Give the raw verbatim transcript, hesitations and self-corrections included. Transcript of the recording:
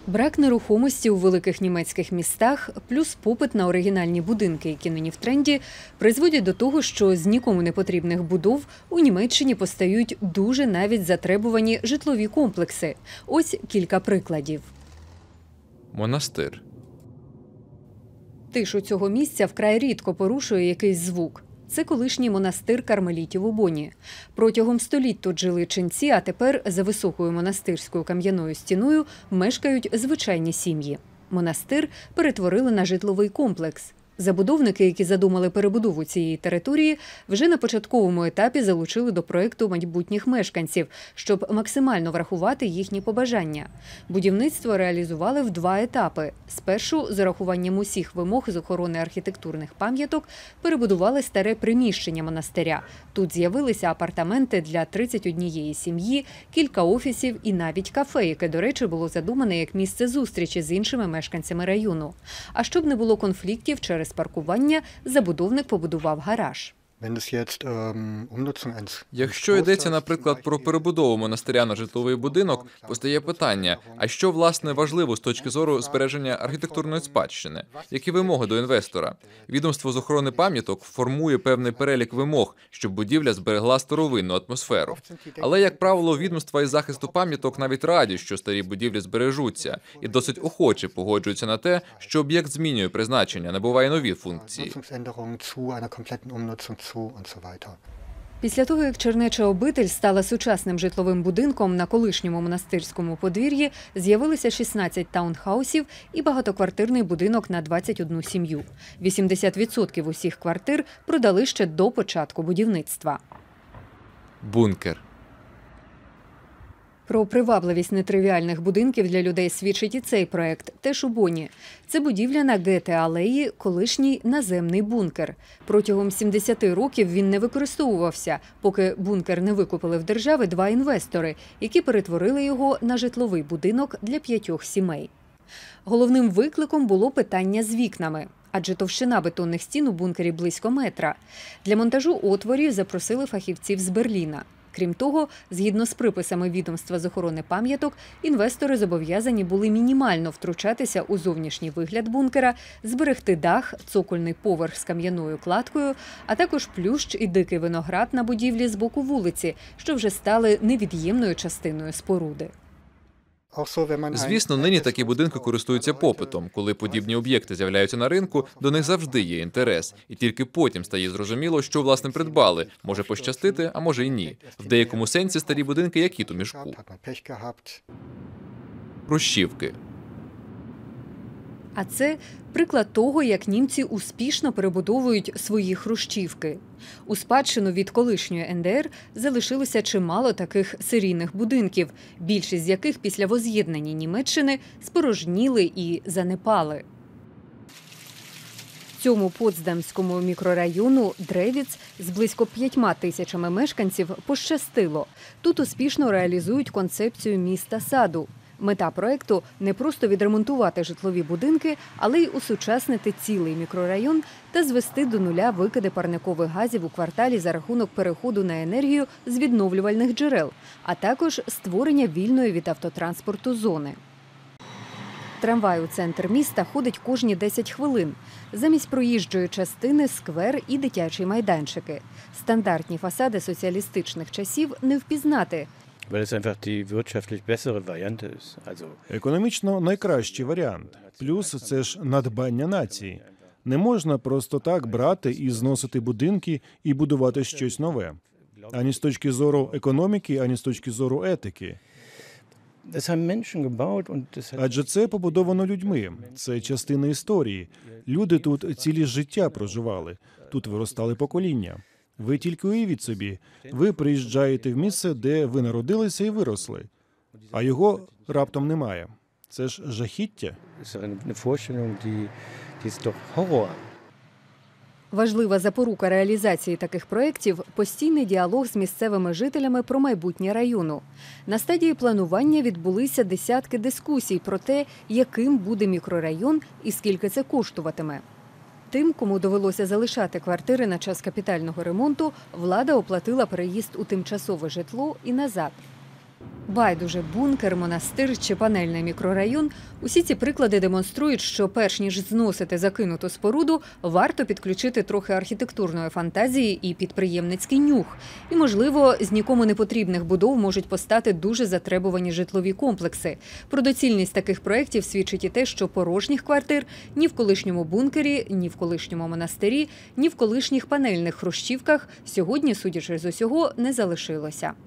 Брак нерухомості у великих німецьких містах плюс попит на оригінальні будинки, які нині в тренді, призводять до того, що з нікому не потрібних будов у Німеччині постають дуже навіть затребувані житлові комплекси. Ось кілька прикладів. Монастир. Тишу цього місця вкрай рідко порушує якийсь звук. Це колишній монастир кармелітів у Боні. Протягом століть тут жили ченці, а тепер за високою монастирською кам'яною стіною мешкають звичайні сім'ї. Монастир перетворили на житловий комплекс. Забудовники, які задумали перебудову цієї території, вже на початковому етапі залучили до проєкту майбутніх мешканців, щоб максимально врахувати їхні побажання. Будівництво реалізували в два етапи. Спершу, з урахуванням усіх вимог з охорони архітектурних пам'яток, перебудували старе приміщення монастиря. Тут з'явилися апартаменти для тридцяти однієї сім'ї, кілька офісів і навіть кафе, яке, до речі, було задумане як місце зустрічі з іншими мешканцями району. А щоб не було конфліктів через паркування, забудовник побудував гараж. Якщо йдеться, наприклад, про перебудову монастиря на житловий будинок, постає питання, а що, власне, важливо з точки зору збереження архітектурної спадщини? Які вимоги до інвестора? Відомство з охорони пам'яток формує певний перелік вимог, щоб будівля зберегла старовинну атмосферу. Але, як правило, відомства із захисту пам'яток навіть раді, що старі будівлі збережуться, і досить охоче погоджуються на те, що об'єкт змінює призначення, набуває нові функції. Після того, як Чернеча обитель стала сучасним житловим будинком, на колишньому монастирському подвір'ї з'явилися шістнадцять таунхаусів і багатоквартирний будинок на двадцять одну сім'ю. вісімдесят відсотків усіх квартир продали ще до початку будівництва. Бункер. Про привабливість нетривіальних будинків для людей свідчить і цей проект, теж у Боні. Це будівля на Гете-алеї, колишній наземний бункер. Протягом сімдесяти років він не використовувався, поки бункер не викупили в держави два інвестори, які перетворили його на житловий будинок для п'ятьох сімей. Головним викликом було питання з вікнами, адже товщина бетонних стін у бункері близько метра. Для монтажу отворів запросили фахівців з Берліна. Крім того, згідно з приписами відомства з охорони пам'яток, інвестори зобов'язані були мінімально втручатися у зовнішній вигляд бункера, зберегти дах, цокольний поверх з кам'яною кладкою, а також плющ і дикий виноград на будівлі з боку вулиці, що вже стали невід'ємною частиною споруди. Звісно, нині такі будинки користуються попитом. Коли подібні об'єкти з'являються на ринку, до них завжди є інтерес. І тільки потім стає зрозуміло, що, власне, придбали. Може пощастити, а може й ні. В деякому сенсі старі будинки як кіт у мішку. Хрущівки. А це приклад того, як німці успішно перебудовують свої хрущівки. У спадщину від колишньої ен де ер залишилося чимало таких серійних будинків, більшість з яких після воз'єднання Німеччини спорожніли і занепали. Цьому потсдамському мікрорайону Древіц з близько п'ятьма тисячами мешканців пощастило. Тут успішно реалізують концепцію міста-саду. Мета проєкту – не просто відремонтувати житлові будинки, але й усучаснити цілий мікрорайон та звести до нуля викиди парникових газів у кварталі за рахунок переходу на енергію з відновлювальних джерел, а також створення вільної від автотранспорту зони. Трамвай у центр міста ходить кожні десять хвилин. Замість проїжджої частини – сквер і дитячі майданчики. Стандартні фасади соціалістичних часів не впізнати. Економічно найкращий варіант. Плюс це ж надбання нації. Не можна просто так брати і зносити будинки і будувати щось нове. Ані з точки зору економіки, ані з точки зору етики. Адже це побудовано людьми. Це частина історії. Люди тут цілі життя проживали. Тут виростали покоління. Ви тільки уявіть собі, ви приїжджаєте в місце, де ви народилися і виросли, а його раптом немає. Це ж жахіття. Важлива запорука реалізації таких проєктів – постійний діалог з місцевими жителями про майбутнє району. На стадії планування відбулися десятки дискусій про те, яким буде мікрорайон і скільки це коштуватиме. Тим, кому довелося залишати квартири на час капітального ремонту, влада оплатила переїзд у тимчасове житло і назад. Байдуже бункер, монастир чи панельний мікрорайон – усі ці приклади демонструють, що перш ніж зносити закинуту споруду, варто підключити трохи архітектурної фантазії і підприємницький нюх. І, можливо, з нікому не потрібних будов можуть постати дуже затребувані житлові комплекси. Про доцільність таких проєктів свідчить і те, що порожніх квартир ні в колишньому бункері, ні в колишньому монастирі, ні в колишніх панельних хрущівках сьогодні, судячи з усього, не залишилося.